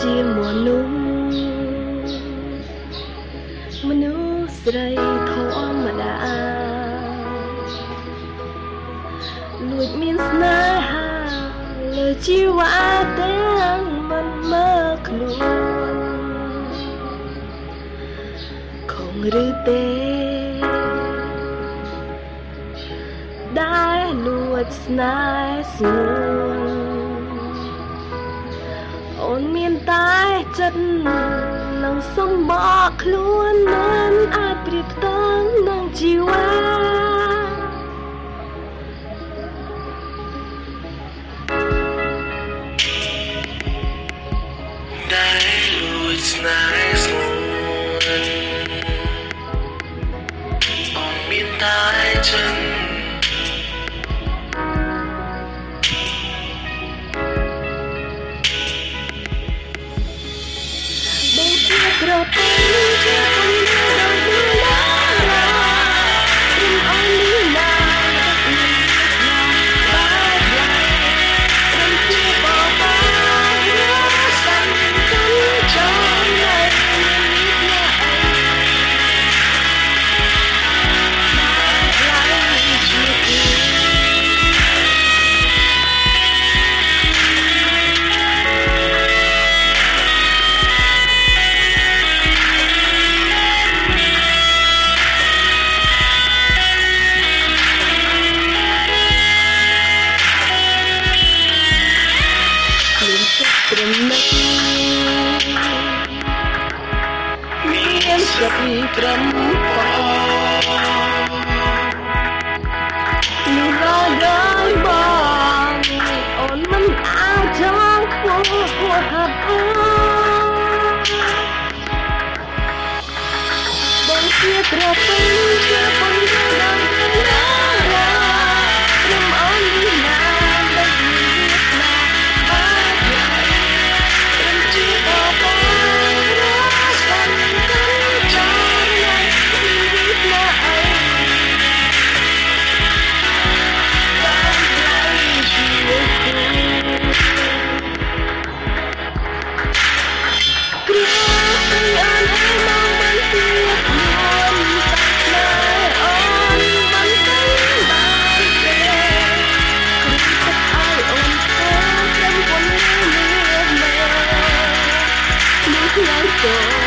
ជាមនុស្សស្រីធម្មតាលួចមានស្នេហាលើជីវ៉ាទាំងមិនមើលខ្លួនខំឬទេដែលលួចស្នេហ៍ស្រួលអូនមានតែចិត្តនឹងសម្បកខ្លួនមិនអាចប្រៀបផ្ទឹមនឹងជីវ៉ាដែលលួចស្នេហ៍ស្រួលអូនមានតែចិត្តក្រពេញជាคนเดียวดังดูแลเราเป็น only now บายบายฉันจะบอกว่าฉันคนจองในนิดหน่อยบายชีวิตត្រឹមនេះមានចិត្តត្រឹមប៉ុនេះដល់បងអូនមិនអាចចង់ខ្វល់ហាត់បងជាត្រពេញជាคนเดียวดังดูแลเราព្រមអូននេះណាGo.